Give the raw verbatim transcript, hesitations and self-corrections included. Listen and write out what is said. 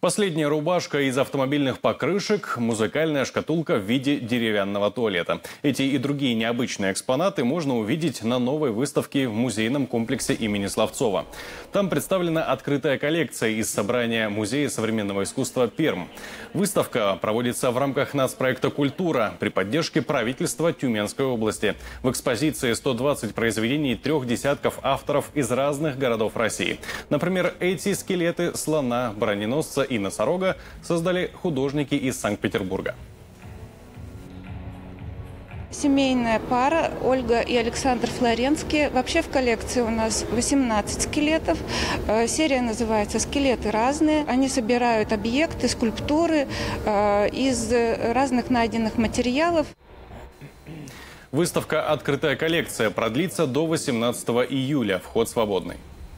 Последняя рубашка из автомобильных покрышек, музыкальная шкатулка в виде деревянного туалета. Эти и другие необычные экспонаты можно увидеть на новой выставке в музейном комплексе имени Славцова. Там представлена открытая коллекция из собрания Музея современного искусства «Пермь». Выставка проводится в рамках нацпроекта «Культура» при поддержке правительства Тюменской области. В экспозиции сто двадцать произведений трех десятков авторов из разных городов России. Например, эти скелеты слона, броненосца и носорога создали художники из Санкт-Петербурга. Семейная пара Ольга и Александр Флоренские. Вообще в коллекции у нас восемнадцать скелетов. Серия называется «Скелеты разные». Они собирают объекты, скульптуры из разных найденных материалов. Выставка «Открытая коллекция» продлится до восемнадцатого июля. Вход свободный.